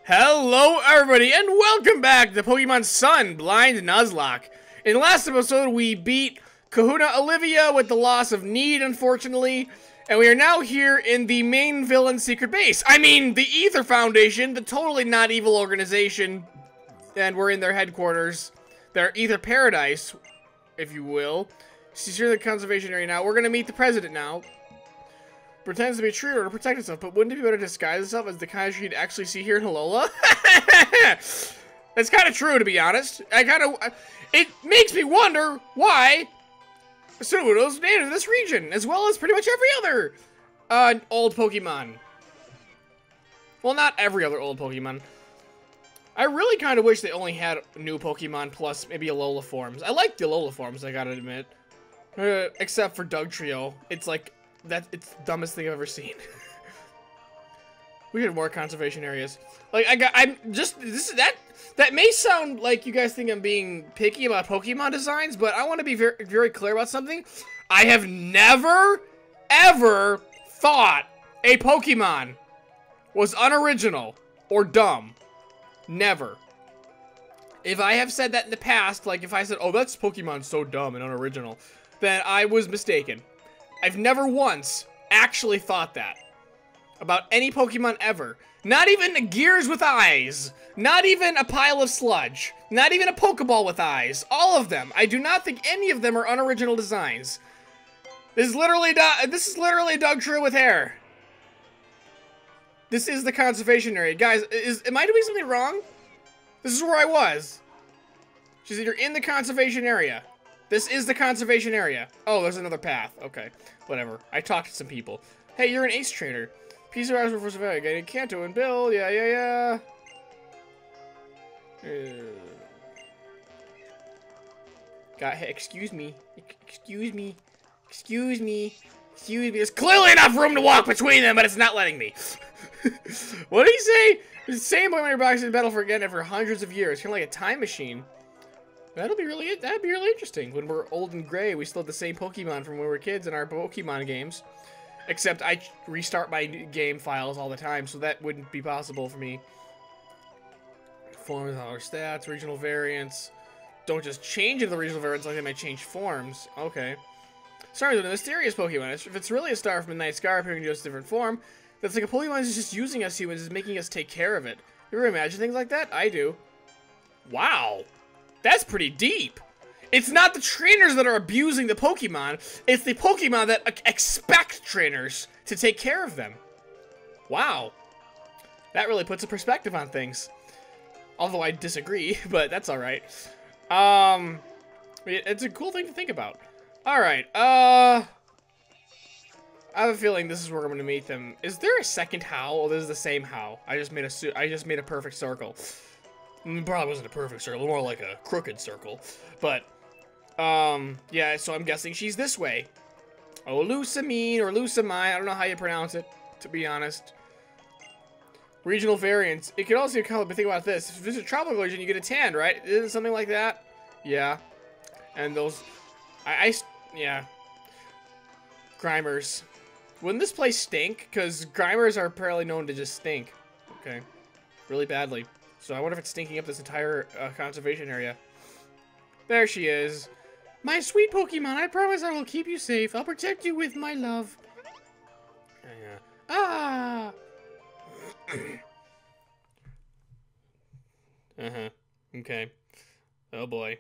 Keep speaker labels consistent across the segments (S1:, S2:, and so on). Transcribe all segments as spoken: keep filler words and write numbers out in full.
S1: Hello everybody and welcome back to Pokemon Sun Blind Nuzlocke. In the last episode we beat Kahuna Olivia with the loss of Need, unfortunately, and we are now here in the main villain secret base. I mean the Ether Foundation, the totally not evil organization, and we're in their headquarters, their Ether Paradise, if you will. She's here in the conservation area now. We're gonna meet the president now. Pretends to be a tree to protect itself, but wouldn't it be better to disguise itself as the kind of tree you'd actually see here in Halola? That's kind of true, to be honest. I kind of, it makes me wonder why Sudowoodo's native to this region, as well as pretty much every other uh, old Pokemon. Well, not every other old Pokemon. I really kind of wish they only had new Pokemon plus maybe Alola forms. I like the Alola forms, I gotta admit. Uh, except for Dugtrio. It's like, that it's the dumbest thing I've ever seen. We need more conservation areas. Like I got, I'm just this that that may sound like you guys think I'm being picky about Pokemon designs, but I want to be very very clear about something. I have never ever thought a Pokemon was unoriginal or dumb. Never. If I have said that in the past, like if I said, "Oh, that's Pokemon's so dumb and unoriginal," then I was mistaken. I've never once actually thought that about any Pokemon ever. Not even gears with eyes. Not even a pile of sludge. Not even a Pokeball with eyes. All of them. I do not think any of them are unoriginal designs. This is literally this is literally Dugtrio with hair. This is the conservation area, guys. Is am I doing something wrong? This is where I was. She's either in the conservation area. This is the conservation area. Oh, there's another path. Okay, whatever. I talked to some people. Hey, you're an ace trainer. Piece of Raspberry for Savannah. Getting Kanto and Bill. Yeah, yeah, yeah. Uh, got. Hey, excuse me. Excuse me. Excuse me. Excuse me. There's clearly enough room to walk between them, but it's not letting me. What did he say? The same Pokemon your box in battle for again for hundreds of years, kind of like a time machine. That'll be really, that'd be really interesting. When we're old and gray, we still have the same Pokemon from when we were kids in our Pokemon games. Except I restart my game files all the time, so that wouldn't be possible for me. Forms, our stats, regional variants. Don't just change into the regional variants like they might change forms. Okay. Sorry, the mysterious Pokemon. If it's really a star from the night sky appearing in just a different form, that's like a Pokemon is just using us humans, is making us take care of it. You ever imagine things like that? I do. Wow. That's pretty deep. It's not the trainers that are abusing the Pokemon. It's the Pokemon that expect trainers to take care of them. Wow. That really puts a perspective on things. Although I disagree, but that's alright. Um, it's a cool thing to think about. Alright, uh... I have a feeling this is where I'm going to meet them. Is there a second How? Oh, this is the same How. I just made a, I just made a perfect circle. It probably wasn't a perfect circle, more like a crooked circle. But, um, yeah, so I'm guessing she's this way. Oh, Lusamine or Lusamine, I don't know how you pronounce it, to be honest. Regional variants. It could also kind of think about this. If it's a tropical region, you get a tan, right? Isn't it something like that? Yeah. And those, I, I yeah. Grimers. Wouldn't this place stink? Because Grimers are apparently known to just stink. Okay. Really badly. So I wonder if it's stinking up this entire uh, conservation area. There she is. My sweet Pokemon, I promise I will keep you safe. I'll protect you with my love. Yeah. Ah! Uh-huh. Okay. Oh boy.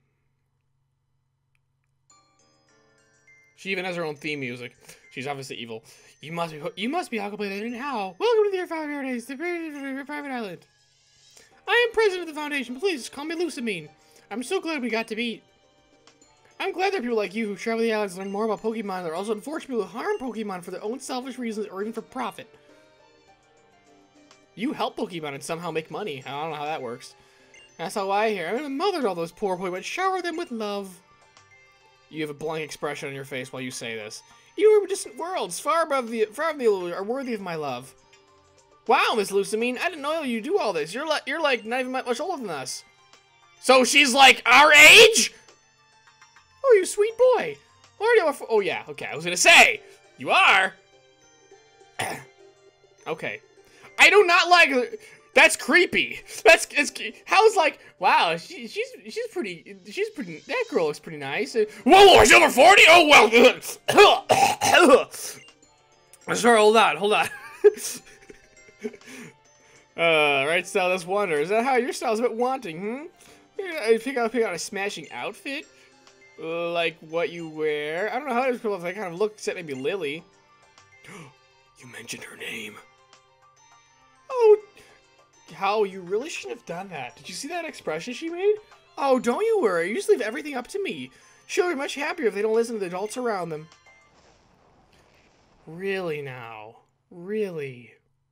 S1: She even has her own theme music. She's obviously evil. You must be you must be Aquablade and how? Welcome to the Air Five Paradise, the private island. I am president of the foundation. Please call me Lusamine. I'm so glad we got to meet. I'm glad there are people like you who travel the islands and learn more about Pokemon. There are also unfortunate people who harm Pokemon for their own selfish reasons or even for profit. You help Pokemon and somehow make money. I don't know how that works. That's how I hear. I'm a mother to all those poor Pokemon. Shower them with love. You have a blank expression on your face while you say this. You were distant worlds, far above the far above the illusion, are worthy of my love. Wow, Miss Lusamine, I didn't know you do all this. You're like you're like not even much older than us. So she's like our age? Oh, you sweet boy. Oh yeah, okay. I was gonna say you are. Okay. I do not like... That's creepy. That's it's how's like wow. She, she's she's pretty. She's pretty. That girl looks pretty nice. Whoa, whoa, she's over forty. Oh well. Sorry, hold on, hold on. uh, right style. That's wonder. Is that how your style's a bit wanting? Hmm. I pick out pick out a smashing outfit, uh, like what you wear. I don't know how those people. If they kind of look, except maybe Lily. You mentioned her name. Oh. How you really shouldn't have done that. Did you see that expression she made? Oh, don't you worry. You just leave everything up to me. She'll be much happier if they don't listen to the adults around them. Really now? Really?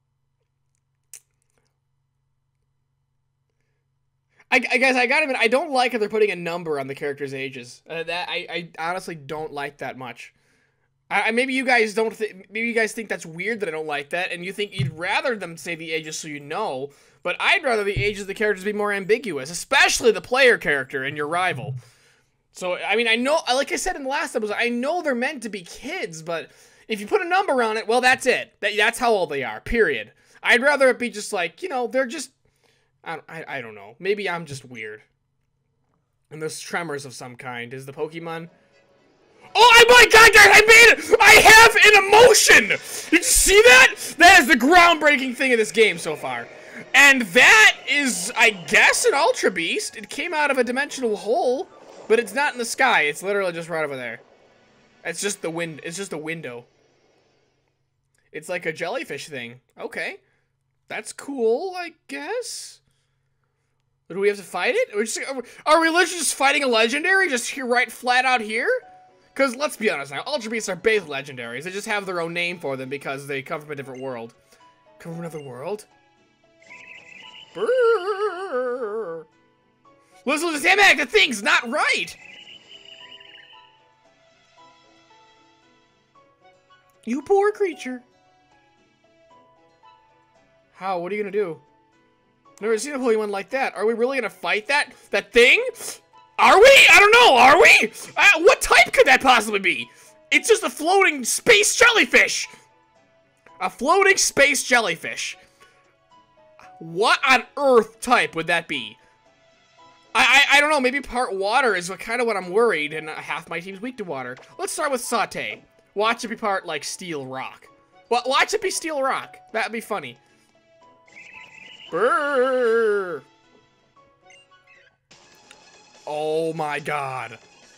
S1: I, I guess I gotta admit, I don't like how they're putting a number on the characters' ages. Uh, that I, I honestly don't like that much. I, maybe you guys don't. Th maybe you guys think that's weird that I don't like that, and you think you'd rather them say the ages so you know. But I'd rather the ages of the characters be more ambiguous, especially the player character and your rival. So I mean, I know, like I said in the last episode, I know they're meant to be kids, but if you put a number on it, well, that's it. That that's how old they are. Period. I'd rather it be just like, you know, they're just. I I, I don't know. Maybe I'm just weird. And there's tremors of some kind. Is the Pokemon? Oh my god, guys, I made it! I have an emotion! Did you see that? That is the groundbreaking thing of this game so far. And that is, I guess, an Ultra Beast. It came out of a dimensional hole, but it's not in the sky. It's literally just right over there. It's just the wind. It's just a window. It's like a jellyfish thing. Okay. That's cool, I guess. Do we have to fight it? Are we, just, are we literally just fighting a legendary? Just here, right flat out here? Because, let's be honest now, Ultra Beasts are both legendaries. They just have their own name for them because they come from a different world. Come from another world? Brrr. Listen to this damn act, the thing's not right! You poor creature. How? What are you gonna do? Never seen a Pokemon like that. Are we really gonna fight that? That thing? Are we? I don't know. Are we? Uh, what type could that possibly be? It's just a floating space jellyfish. A floating space jellyfish. What on earth type would that be? I I, I don't know. Maybe part water is what, kind of what I'm worried, and half my team's weak to water. Let's start with Saute. Watch it be part like steel rock. Well, watch it be steel rock. That'd be funny. Brrr. Oh my god.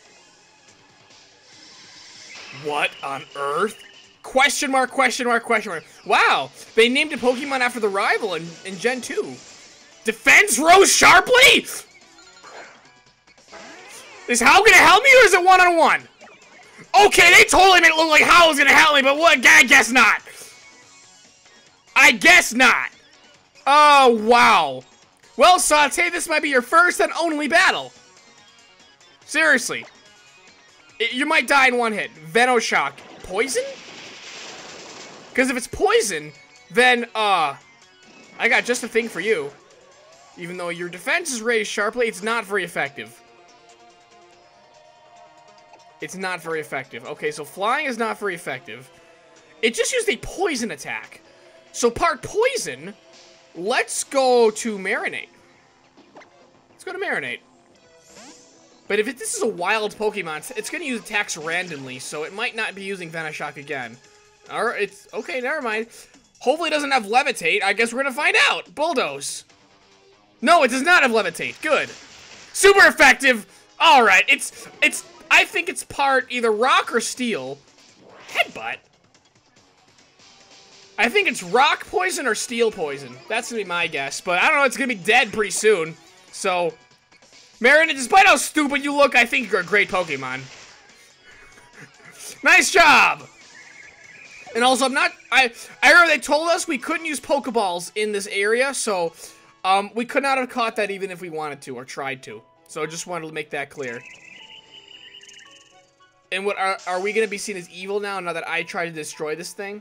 S1: What on earth? Question mark, question mark, question mark. Wow, they named a Pokemon after the rival in, in Gen two. Defense rose sharply? Is How gonna help me or is it one-on-one? Okay, they totally made it look like How was gonna help me, but what? I guess not. I guess not. Oh, wow. Well, Saute, this might be your first and only battle. Seriously. It, you might die in one hit. Venoshock. Poison? Because if it's poison, then, uh, I got just a thing for you. Even though your defense is raised sharply, it's not very effective. It's not very effective. Okay, so flying is not very effective. It just used a poison attack. So part poison, let's go to Marinate. Let's go to Marinate. But if it, this is a wild Pokemon, it's going to use attacks randomly, so it might not be using Venoshock again. Alright, it's... Okay, never mind. Hopefully it doesn't have Levitate. I guess we're going to find out. Bulldoze. No, it does not have Levitate. Good. Super effective. Alright, it's... It's... I think it's part either rock or steel. Headbutt. I think it's rock poison or steel poison. That's going to be my guess. But I don't know, it's going to be dead pretty soon. So... Marinate, despite how stupid you look, I think you're a great Pokemon. Nice job! And also, I'm not... I, I remember they told us we couldn't use Pokeballs in this area, so... Um, we could not have caught that even if we wanted to, or tried to. So I just wanted to make that clear. And what, are, are we going to be seen as evil now, now that I try to destroy this thing?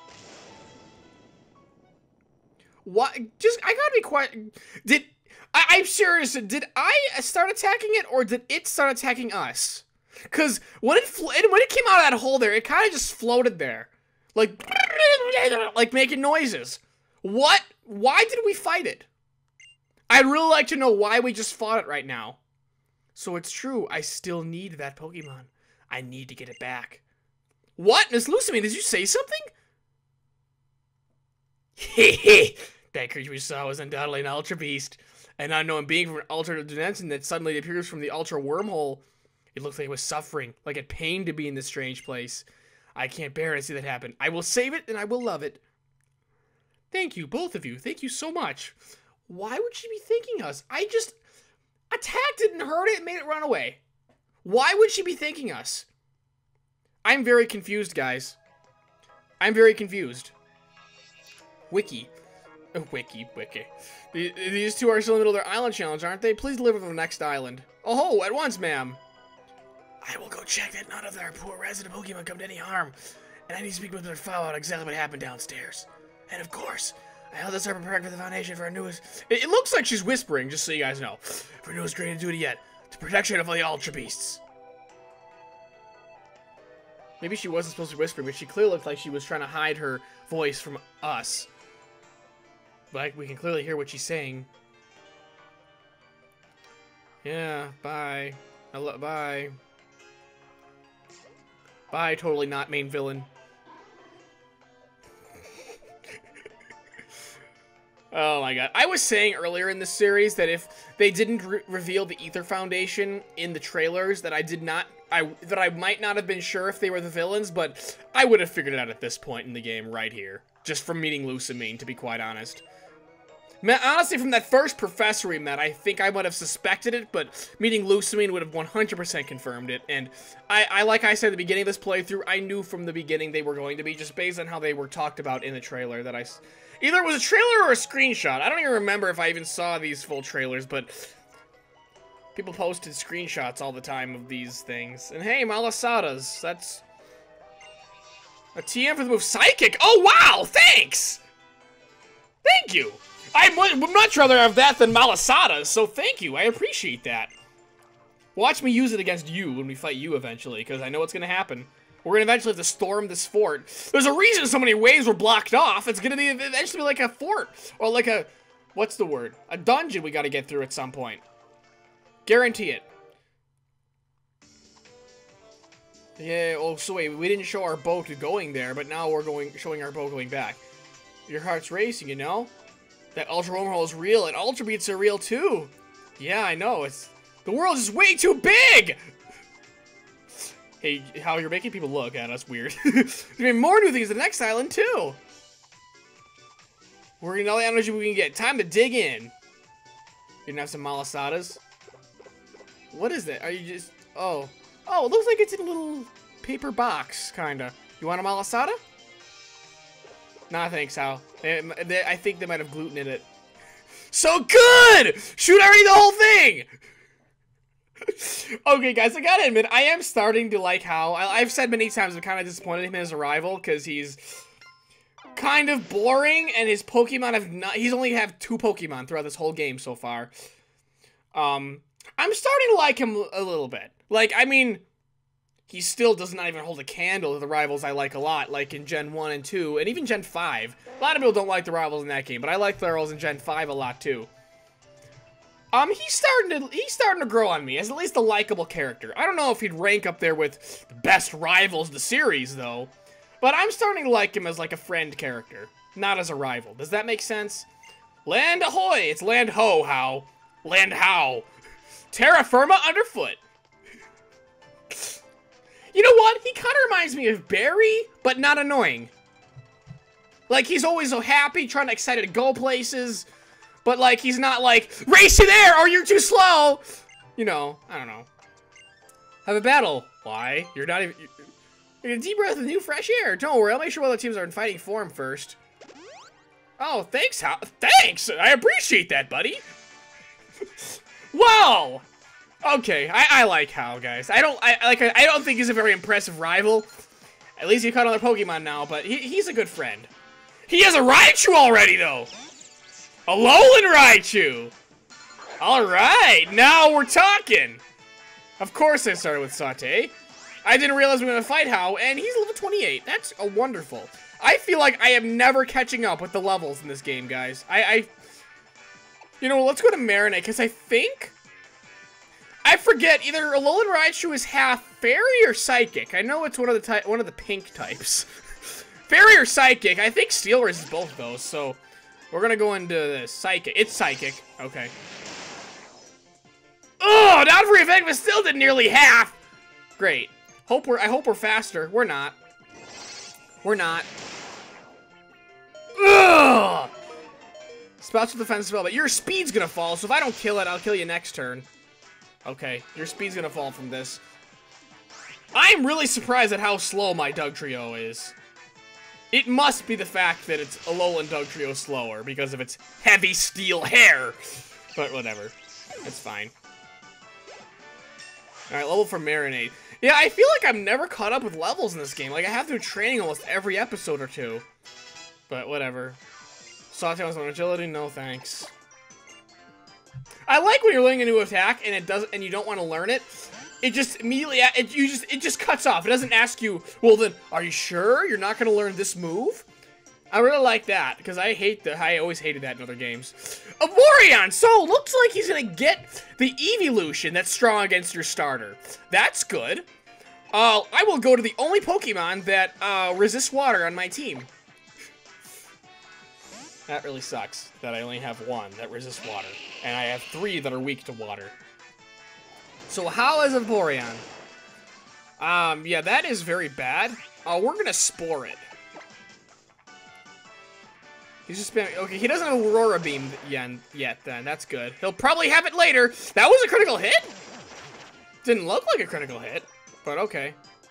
S1: What? Just, I gotta be quiet. Did... I, I'm serious, did I start attacking it, or did it start attacking us? Because when it, when it came out of that hole there, it kind of just floated there. Like, like making noises. What? Why did we fight it? I'd really like to know why we just fought it right now. So it's true, I still need that Pokemon. I need to get it back. What? Miss Lucamine, did you say something? Hehe. That creature we saw was undoubtedly an Ultra Beast. An unknown being from an alternate dimension that suddenly appears from the Ultra Wormhole. It looked like it was suffering, like it pained to be in this strange place. I can't bear to see that happen. I will save it and I will love it. Thank you, both of you. Thank you so much. Why would she be thanking us? I just attacked it and hurt it and made it run away. Why would she be thanking us? I'm very confused, guys. I'm very confused. Wiki. Oh, wiki, wiki. These two are still in the middle of their island challenge, aren't they? Please deliver them the next island. Oh, at once, ma'am. I will go check that none of their poor resident Pokemon come to any harm. And I need to speak with their follow out exactly what happened downstairs. And of course, I held this up prepared for the foundation for our newest... It, it looks like she's whispering, just so you guys know. For our newest greatest duty yet. To protection of all the Ultra Beasts. Maybe she wasn't supposed to be whispering, but she clearly looked like she was trying to hide her voice from us. But we can clearly hear what she's saying. Yeah, bye. Hello, bye. Bye, totally not main villain. Oh my god. I was saying earlier in this series that if they didn't re reveal the Ether Foundation in the trailers, that I did not... I that I might not have been sure if they were the villains, but I would have figured it out at this point in the game right here. Just from meeting Lucamine, to be quite honest. Honestly, from that first professor we met, I think I would have suspected it, but meeting Lucamine would have one hundred percent confirmed it. And I, I, like I said at the beginning of this playthrough, I knew from the beginning they were going to be, just based on how they were talked about in the trailer. That I, either it was a trailer or a screenshot. I don't even remember if I even saw these full trailers, but people posted screenshots all the time of these things. And hey, Malasadas, that's a T M for the move Psychic. Oh wow, thanks! Thank you! I would much rather have that than Malasadas, so thank you. I appreciate that. Watch me use it against you when we fight you eventually, because I know what's going to happen. We're going to eventually have to storm this fort. There's a reason so many ways were blocked off. It's going to be eventually like a fort. Or like a... What's the word? A dungeon we got to get through at some point. Guarantee it. Yeah, oh, so wait. We didn't show our boat going there, but now we're going showing our boat going back. Your heart's racing, you know? That Ultra Wormhole is real, and Ultra Beats are real too. Yeah, I know. It's the world is way too big. Hey, how you're making people look at us weird. There's gonna be more new things in the next island too. We're getting all the energy we can get. Time to dig in. You didn't have some Malasadas? What is that? Are you just? Oh, oh, it looks like it's in a little paper box, kinda. You want a Malasada? Nah, thanks, Hal. They, they, I think they might have gluten in it. So good! Shoot, I read the whole thing! Okay, guys, I gotta admit, I am starting to like Hal. I, I've said many times I'm kind of disappointed in him in his arrival, because he's kind of boring, and his Pokemon have not... He's only have two Pokemon throughout this whole game so far. Um, I'm starting to like him a little bit. Like, I mean... He still does not even hold a candle to the rivals I like a lot, like in Gen one and two, and even Gen five. A lot of people don't like the rivals in that game, but I like the rivals in Gen five a lot too. Um, he's starting to he's starting to grow on me as at least a likable character. I don't know if he'd rank up there with the best rivals in the series though, but I'm starting to like him as like a friend character, not as a rival. Does that make sense? Land ahoy! It's land ho how. Land how. Terra firma underfoot. You know what? He kind of reminds me of Barry, but not annoying. Like, he's always so happy, trying to excited to go places, but, like, he's not like, race you there, or you're too slow! You know, I don't know. Have a battle. Why? You're not even... You're, you're gonna deep breath of new fresh air. Don't worry, I'll make sure all the teams are in fighting form first. Oh, thanks, Hal. Thanks! I appreciate that, buddy! Wow! Okay, I, I like Hal, guys. I don't I like I don't think he's a very impressive rival. At least he caught other Pokemon now, but he, he's a good friend. He has a Raichu already, though. A Alolan Raichu. All right, now we're talking. Of course, I started with Saute. I didn't realize we were going to fight How, and he's level twenty-eight. That's a wonderful. I feel like I am never catching up with the levels in this game, guys. I, I you know, let's go to Marinate, because I think, I forget, either Alolan Raichu is half Fairy or Psychic. I know it's one of the ty one of the pink types. Fairy or Psychic. I think Steel resists both of those, so we're going to go into the Psychic. It's Psychic. Okay. Oh, not very effective, but still did nearly half. Great. Hope we're, I hope we're faster. We're not. We're not. Ugh! Spouts with defense spell, but your speed's gonna fall, so if I don't kill it, I'll kill you next turn. Okay, your speed's gonna fall from this. I'm really surprised at how slow my Dugtrio is. It must be the fact that it's Alolan Dugtrio slower, because of its heavy steel hair. But whatever. It's fine. Alright, level for Marinade. Yeah, I feel like I'm never caught up with levels in this game. Like, I have to do training almost every episode or two. But whatever. Sawtail has one agility, no thanks. I like when you're learning a new attack and it doesn't, and you don't want to learn it. It just immediately, it, you just, it just cuts off. It doesn't ask you, well then, are you sure you're not going to learn this move? I really like that, because I hate the, I always hated that in other games. A Vaporeon! So, looks like he's going to get the Evolution that's strong against your starter. That's good. Uh, I will go to the only Pokemon that uh, resists water on my team. That really sucks, that I only have one that resists water. And I have three that are weak to water. So how is a Vaporeon? Um, yeah, that is very bad. Uh, we're gonna Spore it. He's just spamming. Okay, he doesn't have Aurora Beam yet, yet then. That's good. He'll probably have it later. That was a critical hit? Didn't look like a critical hit, but okay.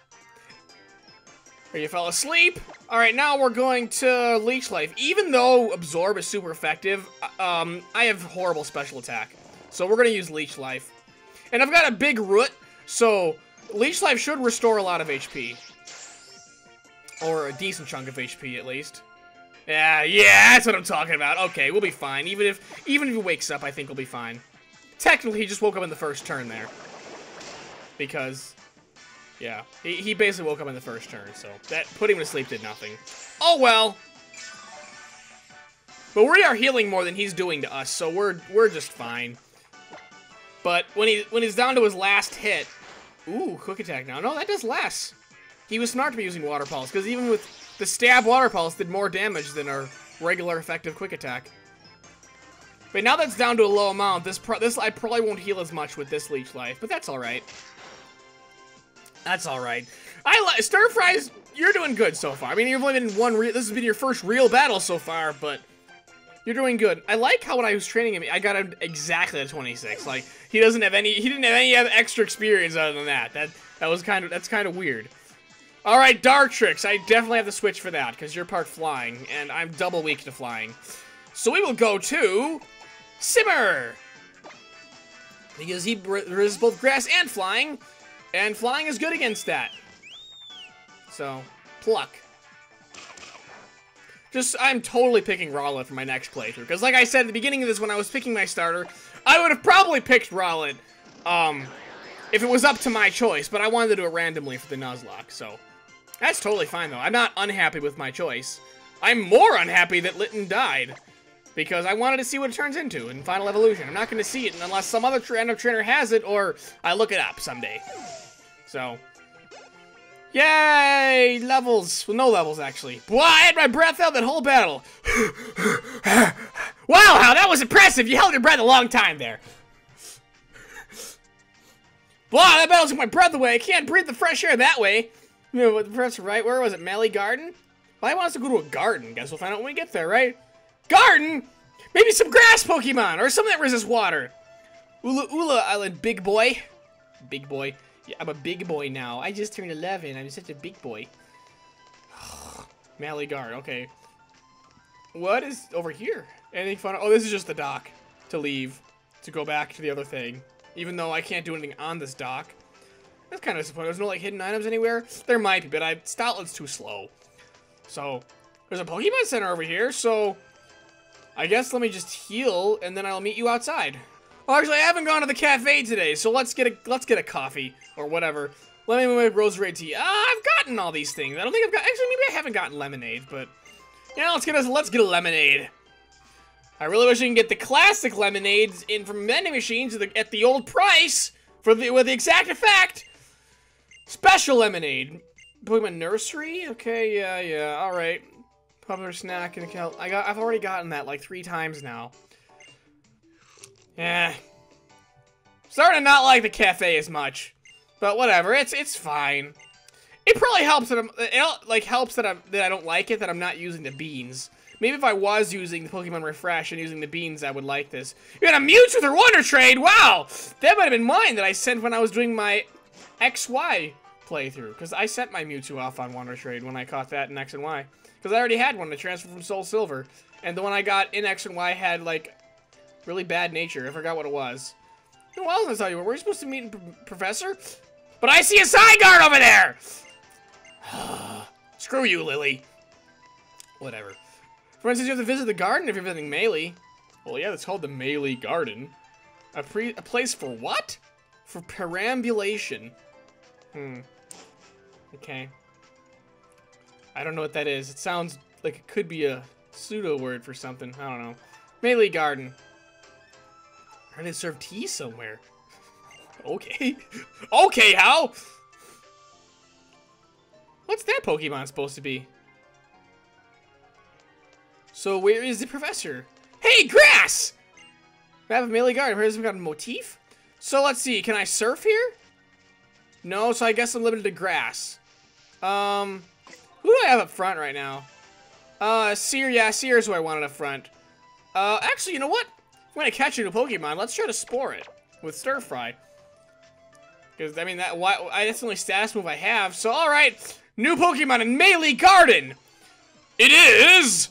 S1: Or you fell asleep. Alright, now we're going to Leech Life. Even though Absorb is super effective, um, I have horrible special attack. So we're going to use Leech Life. And I've got a big Root, so Leech Life should restore a lot of H P. Or a decent chunk of H P, at least. Yeah, yeah, that's what I'm talking about. Okay, we'll be fine. Even if, even if he wakes up, I think we'll be fine. Technically, he just woke up in the first turn there. Because... yeah, he, he basically woke up in the first turn, so that putting him to sleep did nothing. Oh well. But we are healing more than he's doing to us, so we're we're just fine. But when he when he's down to his last hit, ooh, quick attack now. No, that does less. He was smart to be using Water Pulse, because even with the stab Water Pulse did more damage than our regular effective quick attack. But now that's down to a low amount. This pro this I probably won't heal as much with this Leech Life, but that's all right. That's all right. I like Stir Fries. You're doing good so far. I mean, you've only been in one. Re this has been your first real battle so far, but you're doing good. I like how when I was training him, I got him exactly at twenty-six. Like he doesn't have any. He didn't have any extra experience other than that. That that was kind of that's kind of weird. All right, Dartrix. I definitely have to switch for that because you're part flying, and I'm double weak to flying. So we will go to Simmer because he resists both grass and flying. And flying is good against that. So, pluck. Just, I'm totally picking Rowlet for my next playthrough. Because like I said at the beginning of this, when I was picking my starter, I would have probably picked Rowlet, um, if it was up to my choice. But I wanted to do it randomly for the Nuzlocke, so. That's totally fine, though. I'm not unhappy with my choice. I'm more unhappy that Litten died. Because I wanted to see what it turns into in Final Evolution. I'm not going to see it unless some other random trainer has it, or I look it up someday. So, yay! Levels. Well, no levels, actually. Wow, I had my breath out that whole battle. Wow, how that was impressive. You held your breath a long time there. Wow, that battle took my breath away. I can't breathe the fresh air that way. You know, the press right, where was it? Melee Garden? Well, I want us to go to a garden. Guess we'll find out when we get there, right? Garden? Maybe some grass Pokemon, or something that resists water. Ula Ula Island, big boy. Big boy. Yeah, I'm a big boy now. I just turned eleven. I'm such a big boy. Maligard, okay. What is over here? Anything fun? Oh, this is just the dock to leave, to go back to the other thing. Even though I can't do anything on this dock. That's kind of disappointing. There's no, like, hidden items anywhere. There might be, but I Stoutland's too slow. So, there's a Pokemon Center over here, so I guess let me just heal, and then I'll meet you outside. Well, actually, I haven't gone to the cafe today, so let's get a let's get a coffee or whatever. Lemon with rosary tea. Ah, uh, I've gotten all these things. I don't think I've got. Actually, maybe I haven't gotten lemonade, but yeah, let's get us. Let's get a lemonade. I really wish we can get the classic lemonades in from vending machines at the, at the old price for the with the exact effect. Special lemonade. Pokemon Nursery. Okay, yeah, yeah. All right. Popular snack and account. I got. I've already gotten that like three times now. Yeah. Starting to not like the cafe as much. But whatever, it's it's fine. It probably helps that I'm it like helps that I'm that I don't like it that I'm not using the beans. Maybe if I was using the Pokemon Refresh and using the beans, I would like this. You got a Mewtwo with Wonder Trade. Wow, that might have been mine that I sent when I was doing my X Y playthrough because I sent my Mewtwo off on Wonder Trade when I caught that in X and Y because I already had one to transfer from Soul Silver, and the one I got in X and Y had like really bad nature. I forgot what it was. Who else did I tell you? Were we supposed to meet Professor? But I see a side guard over there! Screw you, Lily. Whatever. For instance, you have to visit the garden if you're visiting Melee. Well, yeah, it's called the Melee Garden. A, pre a place for what? For perambulation. Hmm. Okay. I don't know what that is. It sounds like it could be a pseudo word for something. I don't know. Melee Garden. I heard they serve tea somewhere. Okay. Okay, how? What's that Pokemon supposed to be? So where is the professor? Hey, grass! Map of Melee Garden. Where's got a motif? So let's see. Can I surf here? No, so I guess I'm limited to grass. Um, who do I have up front right now? Uh, Seer. Yeah, Seer is who I wanted up front. Uh, actually, you know what? I'm gonna catch a new Pokemon. Let's try to spore it with Stir Fry. Because, I mean, that why, I, that's the only status move I have. So, alright. New Pokemon in Melee Garden. It is...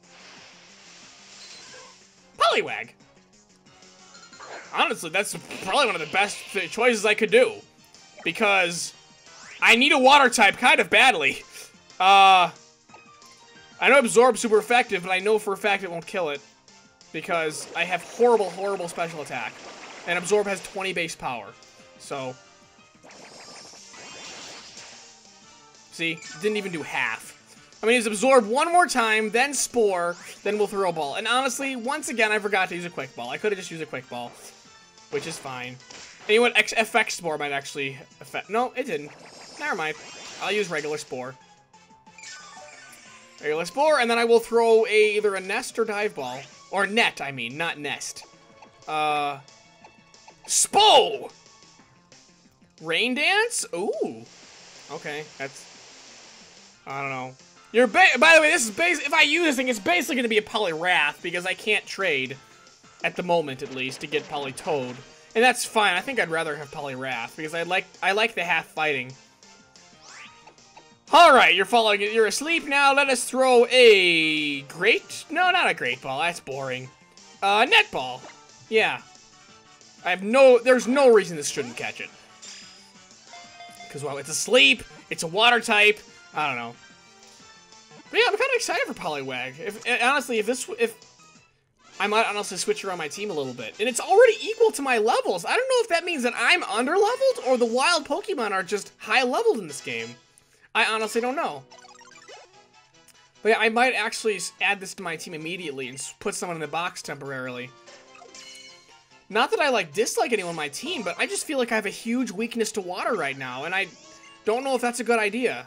S1: Poliwag. Honestly, that's probably one of the best choices I could do. Because I need a water type kind of badly. Uh, I know Absorb's super effective, but I know for a fact it won't kill it. Because I have horrible, horrible special attack. And Absorb has twenty base power. So... See, didn't even do half. I mean, he's Absorb one more time, then Spore, then we'll throw a ball. And honestly, once again, I forgot to use a Quick Ball. I could have just used a Quick Ball, which is fine. And you know what? X F X Spore might actually affect... No, it didn't. Never mind. I'll use regular Spore. Regular Spore, and then I will throw a either a Nest or Dive Ball. Or Net, I mean, not Nest. Uh... Spo! Rain Dance? Ooh. Okay, that's... I don't know. You're ba by the way, this is base. If I use this thing, it's basically going to be a Poliwrath because I can't trade, at the moment at least, to get Politoed, and that's fine. I think I'd rather have Poliwrath because I like I like the half fighting. All right, you're following it. You're asleep now. Let us throw a great. No, not a great ball. That's boring. Uh, net ball. Yeah. I have no. There's no reason this shouldn't catch it. Because well, it's asleep. It's a water type. I don't know. But yeah, I'm kind of excited for Poliwag. If honestly, if this, if I might honestly switch around my team a little bit, and it's already equal to my levels. I don't know if that means that I'm under-leveled or the wild Pokemon are just high-leveled in this game. I honestly don't know. But yeah, I might actually add this to my team immediately and put someone in the box temporarily. Not that I like dislike anyone on my team, but I just feel like I have a huge weakness to water right now, and I don't know if that's a good idea.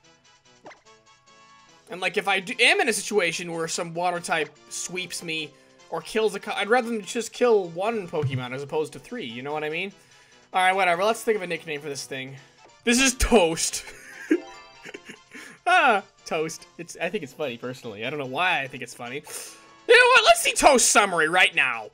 S1: And like, if I do, am in a situation where some water type sweeps me or kills a, I'd rather than just kill one Pokemon as opposed to three. You know what I mean? All right, whatever. Let's think of a nickname for this thing. This is Toast. ah, Toast. It's. I think it's funny personally. I don't know why I think it's funny. You know what? Let's see Toast summary right now.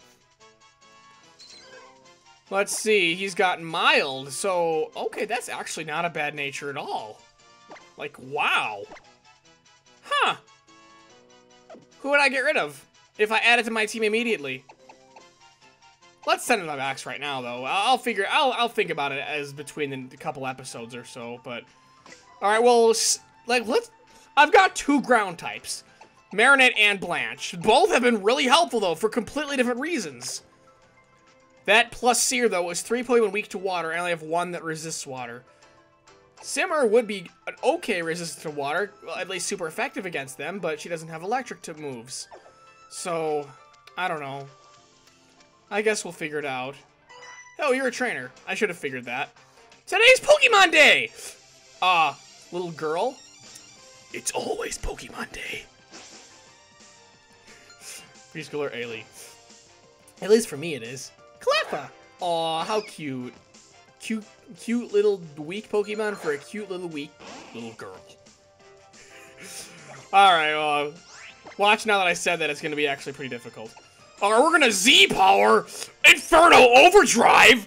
S1: Let's see. He's got mild. So okay, that's actually not a bad nature at all. Like wow. Huh. Who would I get rid of if I add it to my team immediately? Let's send it to my box right now, though. I'll figure. I'll I'll think about it as between the couple episodes or so. But all right, well, like let's. I've got two ground types, Marinette and Blanche. Both have been really helpful though for completely different reasons. That plus Seer though is three Pokemon weak to water, and I only have one that resists water. Simmer would be an okay resistant to water, well, at least super effective against them, but she doesn't have electric to moves. So, I don't know. I guess we'll figure it out. Oh, you're a trainer. I should have figured that. Today's Pokemon Day! Ah, uh, little girl. It's always Pokemon Day. Preschooler Ailey. At least for me it is. Cleffa! Aw, how cute. Cute, cute little weak Pokemon for a cute little weak little girl. Alright, well, watch now that I said that, it's going to be actually pretty difficult. Alright, we're going to Z-Power Inferno Overdrive!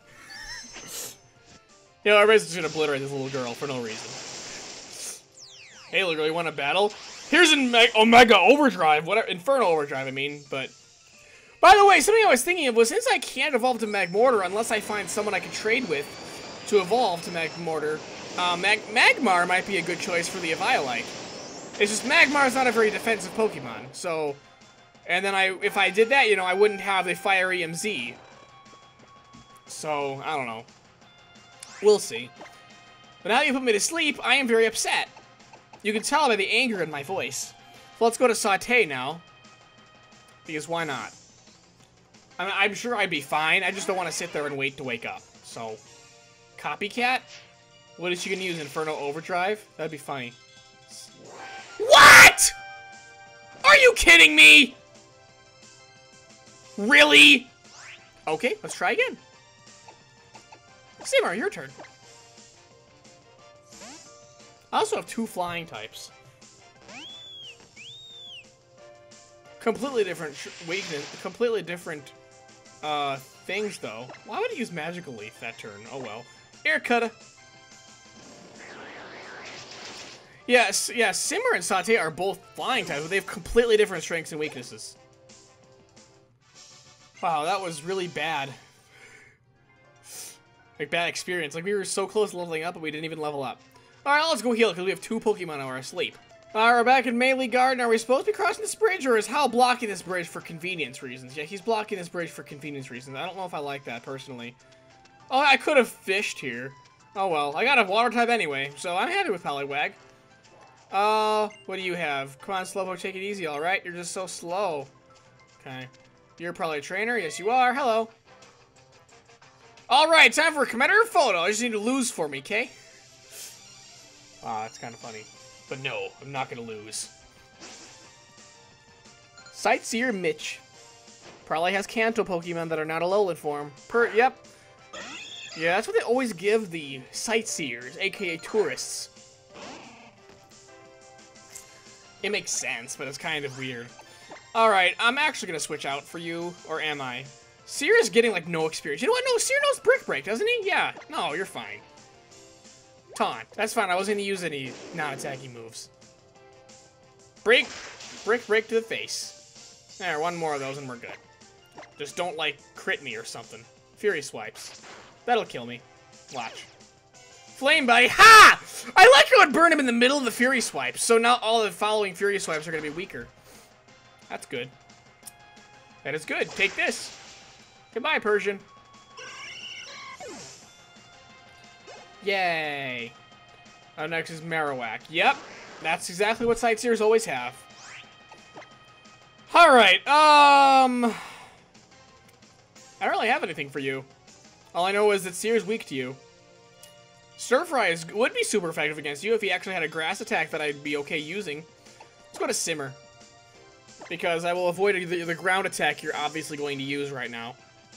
S1: You know, everybody's just going to obliterate this little girl for no reason. Hey, little girl, you want to battle? Here's an Omega Overdrive, whatever, Inferno Overdrive, I mean, but... By the way, something I was thinking of was, since I can't evolve to Magmortar unless I find someone I can trade with to evolve to Magmortar, uh, Mag Magmar might be a good choice for the Eviolite. It's just Magmar's not a very defensive Pokemon, so... And then I, if I did that, you know, I wouldn't have the Fire E M Z. So, I don't know. We'll see. But now that you put me to sleep, I am very upset. You can tell by the anger in my voice. So let's go to Sauté now. Because why not? I mean, I'm sure I'd be fine. I just don't want to sit there and wait to wake up. So, Copycat? What is she going to use? Inferno Overdrive? That'd be funny. What?! Are you kidding me?! Really?! Okay, let's try again. Simmer, your turn. I also have two flying types. Completely different weakness, completely different uh, things, though. Why would it use Magical Leaf that turn? Oh well. Air Cutter. Yes, yeah, Simmer and Sauté are both flying types, but they have completely different strengths and weaknesses. Wow, that was really bad. Like, bad experience. Like, we were so close to leveling up, but we didn't even level up. Alright, let's go heal, because we have two Pokemon who are asleep. Alright, we're back in Melee Garden. Are we supposed to be crossing this bridge, or is Hal blocking this bridge for convenience reasons? Yeah, he's blocking this bridge for convenience reasons. I don't know if I like that, personally. Oh, I could have fished here. Oh well, I got a water type anyway, so I'm happy with Poliwag. Uh, what do you have? Come on, Slowpoke, take it easy, alright? You're just so slow. Okay. You're probably a trainer. Yes, you are. Hello. Alright, time for a commemorative photo. I just need to lose for me, okay? Ah, that's kind of funny. But no, I'm not going to lose. Sightseer Mitch. Probably has Kanto Pokemon that are not Alolan form. Per, yep. Yeah, that's what they always give the sightseers, aka tourists. It makes sense, but it's kind of weird. Alright, I'm actually going to switch out for you, or am I? Seer is getting, like, no experience. You know what? No, Seer knows Brick Break, doesn't he? Yeah. No, you're fine. Taunt. That's fine. I wasn't going to use any non-attacking moves. Break. Brick Break to the face. There, one more of those and we're good. Just don't, like, crit me or something. Fury Swipes. That'll kill me. Watch. Flame Body. Ha! I like how it burned him in the middle of the Fury Swipes, so now all the following Fury Swipes are going to be weaker. That's good. That is good. Take this. Goodbye, Persian. Yay. Oh, next is Marowak. Yep. That's exactly what Sightseers always have. Alright, um... I don't really have anything for you. All I know is that Seer's weak to you. Stir-Fry is, would be super effective against you if he actually had a grass attack that I'd be okay using. Let's go to Simmer. Because I will avoid the, the ground attack you're obviously going to use right now.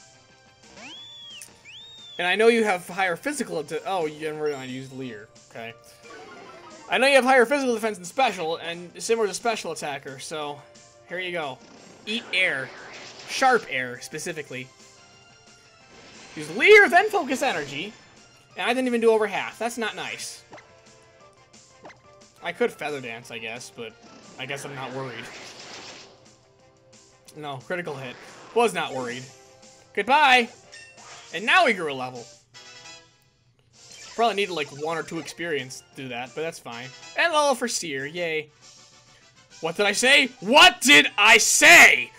S1: And I know you have higher physical... Oh, you never really used Leer. Okay. I know you have higher physical defense than special, and Simmer's a special attacker, so... Here you go. Eat air. Sharp air, specifically. Use Leer, then focus energy. And I didn't even do over half. That's not nice. I could Feather Dance, I guess, but I guess I'm not worried. No, critical hit. Was not worried. Goodbye! And now we grew a level. Probably needed like one or two experience to do that, but that's fine. And level for Seer, yay. What did I say? What did I say?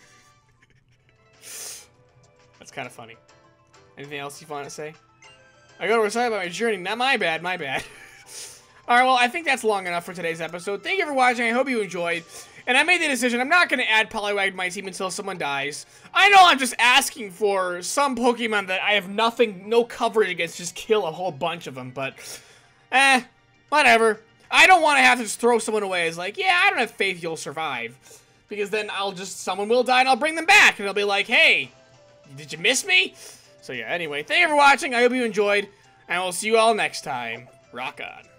S1: That's kind of funny. Anything else you want to say? I got excited about my journey. Not my bad, my bad. Alright, well, I think that's long enough for today's episode. Thank you for watching. I hope you enjoyed. And I made the decision, I'm not going to add Poliwag to my team until someone dies. I know I'm just asking for some Pokemon that I have nothing, no coverage against, just kill a whole bunch of them, but, eh, whatever. I don't want to have to just throw someone away as like, yeah, I don't have faith you'll survive. Because then I'll just, someone will die and I'll bring them back, and they'll be like, hey, did you miss me? So yeah, anyway, thank you for watching, I hope you enjoyed, and we'll see you all next time. Rock on.